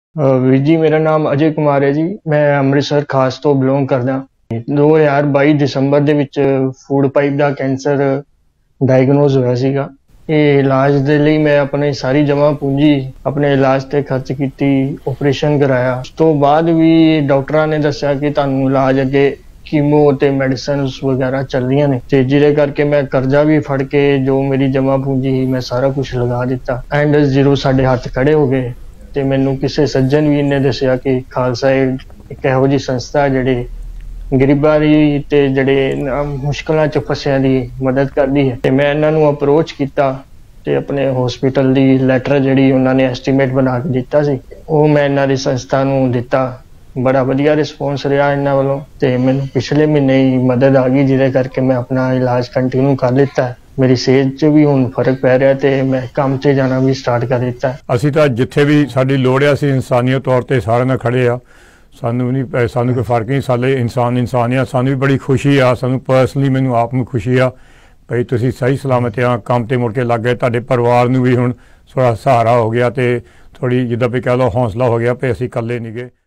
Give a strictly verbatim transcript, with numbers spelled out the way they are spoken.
ਅ, ਵੀਰ ਜੀ ਮੇਰਾ ਨਾਮ ਅਜੇ ਕੁਮਾਰ ਹੈ ਜੀ। ਮੈਂ ਅੰਮ੍ਰਿਤਸਰ ਖਾਸ ਤੋਂ ਬਿਲੋਂਗ ਕਰਦਾ। ਦੋ ਹਜ਼ਾਰ ਬਾਈ ਦਸੰਬਰ ਦੇ ਵਿੱਚ ਫੂਡ ਪਾਈਪ ਦਾ ਕੈਂਸਰ ਡਾਇਗਨੋਜ਼ ਹੋਇਆ ਸੀਗਾ। ਇਹ ਇਲਾਜ ਦੇ ਲਈ ਮੈਂ ਆਪਣੀ ਸਾਰੀ ਜਮ੍ਹਾਂ ਪੂੰਜੀ ਆਪਣੇ ਇਲਾਜ ਤੇ ਖਰਚ ਕੀਤੀ, ਆਪਰੇਸ਼ਨ ਕਰਾਇਆ। ਉਸ ਤੋਂ ਬਾਅਦ ਵੀ ਡਾਕਟਰਾਂ ਨੇ ਦੱਸਿਆ ਕਿ ਤੁਹਾਨੂੰ ਇਲਾਜ ਅੱਗੇ ਕੀਮੋ ਤੇ ਮੈਡੀਸਿਨਸ ਵਗੈਰਾ ਚੱਲ ਰਹੀਆਂ ਨੇ, ਤੇ ਜਿਹਦੇ ਕਰਕੇ ਮੈਂ ਕਰਜ਼ਾ ਵੀ ਫੜ ਕੇ ਜੋ ਮੇਰੀ ਜਮ੍ਹਾਂ ਪੂੰਜੀ ਸੀ ਮੈਂ ਸਾਰਾ ਕੁਝ ਲਗਾ ਦਿੱਤਾ। ਐਂਡ ਜ਼ੀਰੋ ਸਾਡੇ ਹੱਥ ਖੜੇ ਹੋ ਗਏ ਤੇ ਮੈਨੂੰ ਕਿਸੇ ਸੱਜਣ ਵੀਰ ਨੇ ਦੱਸਿਆ ਕਿ ਖਾਲਸਾ ਏਡ ਇੱਕ ਇਹੋ ਜਿਹੀ ਸੰਸਥਾ ਜਿਹੜੀ ਗਰੀਬਾਂ ਦੀ ਤੇ ਜਿਹੜੇ ਮੁਸ਼ਕਲਾਂ 'ਚ ਫਸਿਆਂ ਦੀ ਮਦਦ ਕਰਦੀ ਹੈ। ਤੇ ਮੈਂ ਇਹਨਾਂ ਨੂੰ ਅਪਰੋਚ ਕੀਤਾ ਤੇ ਆਪਣੇ ਹਸਪੀਟਲ ਦੀ ਲੈਟਰ ਜਿਹੜੀ ਉਹਨਾਂ ਨੇ ਐਸਟੀਮੇਟ ਬਣਾ ਕੇ ਦਿੱਤਾ ਸੀ ਉਹ ਮੈਂ ਇਹਨਾਂ ਦੀ ਸੰਸਥਾ ਨੂੰ ਦਿੱਤਾ। ਬੜਾ ਵਧੀਆ ਰਿਸਪੌਂਸ ਰਿਹਾ ਇਹਨਾਂ ਵੱਲੋਂ ਤੇ ਮੈਨੂੰ ਪਿਛਲੇ ਮਹੀਨੇ ਹੀ ਮਦਦ ਆ ਗਈ, ਜਿਹਦੇ ਕਰਕੇ ਮੈਂ ਆਪਣਾ ਇਲਾਜ ਕੰਟੀਨਿਊ ਕਰ ਲਿੱਤਾ। ਮੇਰੀ ਸਿਹਤ 'ਚ ਵੀ ਹੁਣ ਫਰਕ ਪੈ ਰਿਹਾ ਤੇ ਮੈਂ ਕੰਮ 'ਤੇ ਜਾਣਾ ਵੀ ਸਟਾਰਟ ਕਰ ਦਿੱਤਾ। ਅਸੀਂ ਤਾਂ ਜਿੱਥੇ ਵੀ ਸਾਡੀ ਲੋੜ ਆ ਅਸੀਂ ਇਨਸਾਨੀਅਤ ਤੌਰ 'ਤੇ ਸਾਰਿਆਂ ਨਾਲ ਖੜੇ ਆ। ਸਾਨੂੰ ਨਹੀਂ ਸਾਨੂੰ ਕੋਈ ਫਰਕ ਨਹੀਂ, ਸਾਡੇ ਇਨਸਾਨ ਇਨਸਾਨ ਆ। ਸਾਨੂੰ ਵੀ ਬੜੀ ਖੁਸ਼ੀ ਆ, ਸਾਨੂੰ ਪਰਸਨਲੀ ਮੈਨੂੰ ਆਪ ਨੂੰ ਖੁਸ਼ੀ ਆ ਭਈ ਤੁਸੀਂ ਸਹੀ ਸਲਾਮਤ ਆ, ਕੰਮ 'ਤੇ ਮੁੜ ਕੇ ਲੱਗ ਗਏ। ਤੁਹਾਡੇ ਪਰਿਵਾਰ ਨੂੰ ਵੀ ਹੁਣ ਥੋੜ੍ਹਾ ਸਹਾਰਾ ਹੋ ਗਿਆ ਤੇ ਥੋੜ੍ਹੀ ਜਿੱਦਾਂ ਵੀ ਕਹਿ ਲਓ ਹੌਸਲਾ ਹੋ ਗਿਆ ਵੀ ਅਸੀਂ ਇਕੱਲੇ ਨਹੀਂ ਗਏ।